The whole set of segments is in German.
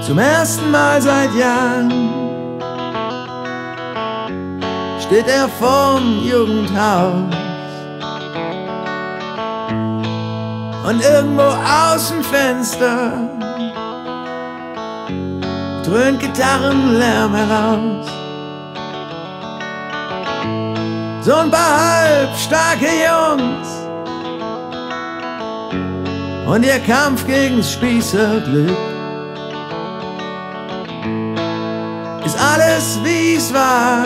Zum ersten Mal seit Jahren steht er vorm Jugendhaus und irgendwo aus dem Fenster dröhnt Gitarrenlärm heraus. So ein paar halbstarke Jungs und ihr Kampf gegen's Spießerglück. Ist alles wie's war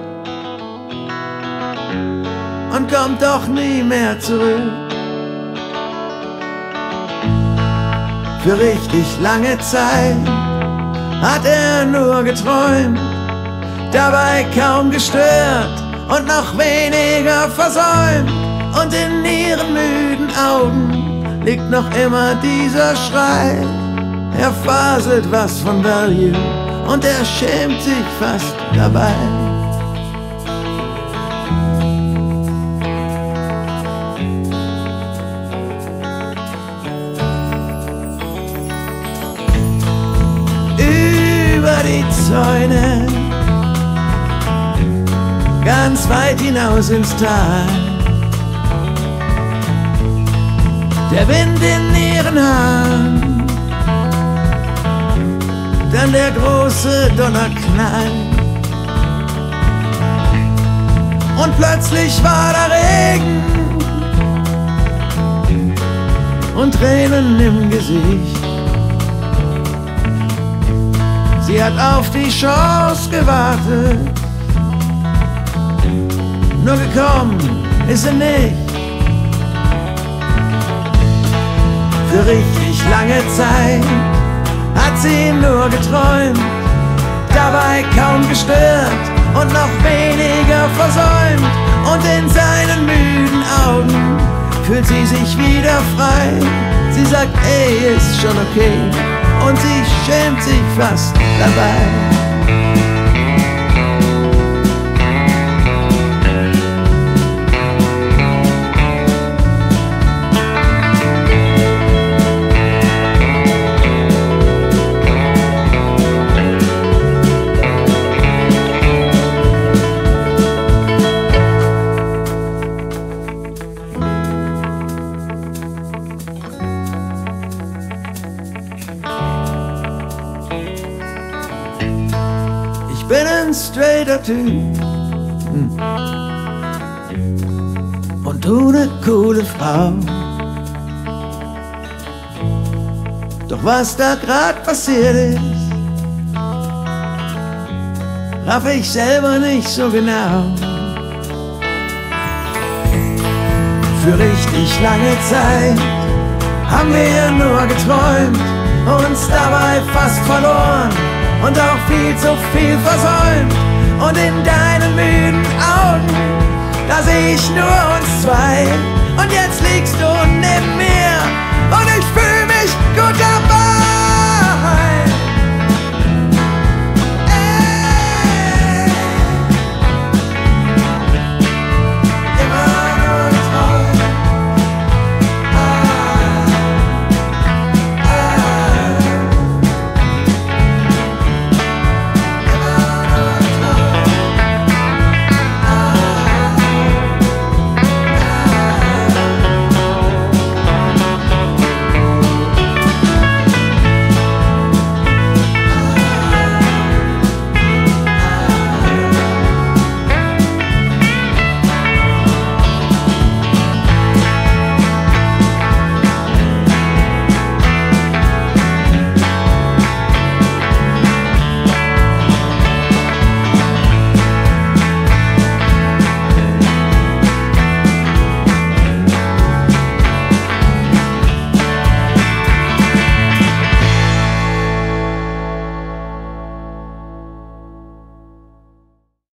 und kommt doch nie mehr zurück. Für richtig lange Zeit hat er nur geträumt, dabei kaum gestört und noch weniger versäumt. Und in ihren müden Augen liegt noch immer dieser Schrei. Er faselt was von Value und er schämt sich fast dabei. Über die Zäune, ganz weit hinaus ins Tal, der Wind in ihren Haaren, dann der große Donnerknall. Und plötzlich war da Regen und Tränen im Gesicht. Sie hat auf die Chance gewartet, nur gekommen ist sie nicht. Für richtig lange Zeit hat sie nur geträumt, dabei kaum gestört und noch weniger versäumt. Und in seinen müden Augen fühlt sie sich wieder frei. Sie sagt, ey, ist schon okay, und sie schämt sich fast dabei. Ich bin ein straighter Typ und du ne coole Frau. Doch was da grad passiert ist, raff ich selber nicht so genau. Für richtig lange Zeit haben wir nur geträumt, uns dabei fast verloren und auch viel zu viel versäumt. Und in deinen müden Augen, da seh ich nur uns zwei. Und jetzt liegst du neben mir